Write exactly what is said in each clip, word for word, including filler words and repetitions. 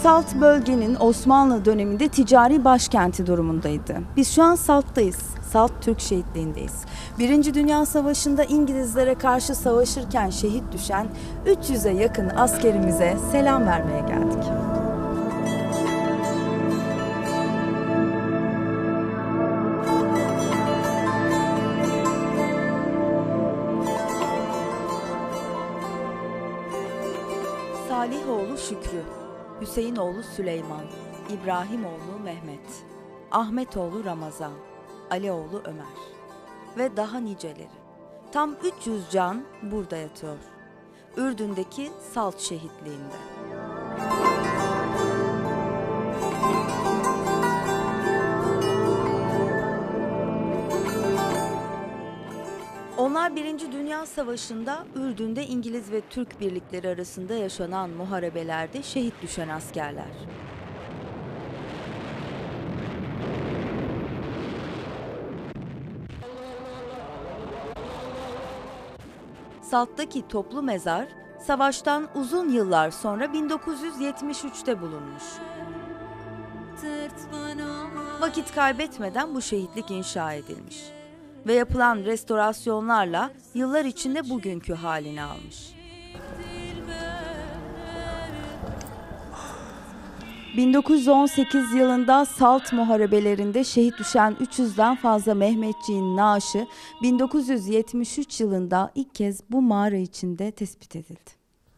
Salt bölgenin Osmanlı döneminde ticari başkenti durumundaydı. Biz şu an Salt'tayız. Salt Türk Şehitliği'ndeyiz. Birinci Dünya Savaşı'nda İngilizlere karşı savaşırken şehit düşen üç yüze yakın askerimize selam vermeye geldik. Salihoğlu Şükrü, Hüseyinoğlu Süleyman, İbrahimoğlu Mehmet, Ahmetoğlu Ramazan, Alioğlu Ömer ve daha niceleri. Tam üç yüz can burada yatıyor. Ürdün'deki Salt Şehitliği'nde. Onlar Birinci Dünya Savaşı'nda Ürdün'de İngiliz ve Türk birlikleri arasında yaşanan muharebelerde şehit düşen askerler. Salt'taki toplu mezar, savaştan uzun yıllar sonra bin dokuz yüz yetmiş üç'te bulunmuş. Vakit kaybetmeden bu şehitlik inşa edilmiş ve yapılan restorasyonlarla yıllar içinde bugünkü halini almış. bin dokuz yüz on sekiz yılında Salt muharebelerinde şehit düşen üç yüz'den fazla Mehmetçiğin naaşı bin dokuz yüz yetmiş üç yılında ilk kez bu mağara içinde tespit edildi.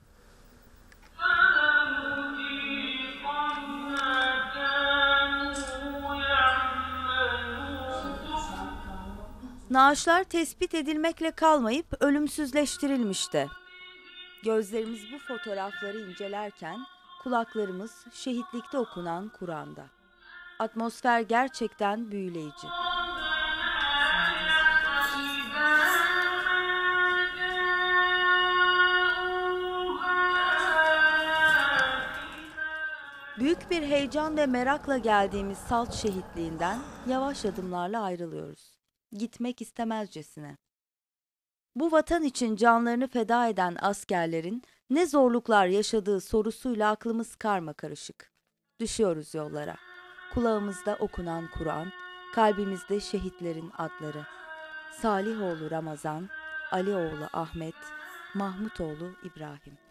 Naaşlar tespit edilmekle kalmayıp ölümsüzleştirilmişti. Gözlerimiz bu fotoğrafları incelerken kulaklarımız şehitlikte okunan Kur'an'da. Atmosfer gerçekten büyüleyici. Büyük bir heyecan ve merakla geldiğimiz Salt Şehitliği'nden yavaş adımlarla ayrılıyoruz. Gitmek istemezcesine. Bu vatan için canlarını feda eden askerlerin ne zorluklar yaşadığı sorusuyla aklımız karmakarışık. Düşüyoruz yollara. Kulağımızda okunan Kur'an, kalbimizde şehitlerin adları. Salihoğlu Ramazan, Alioğlu Ahmet, Mahmutoğlu İbrahim.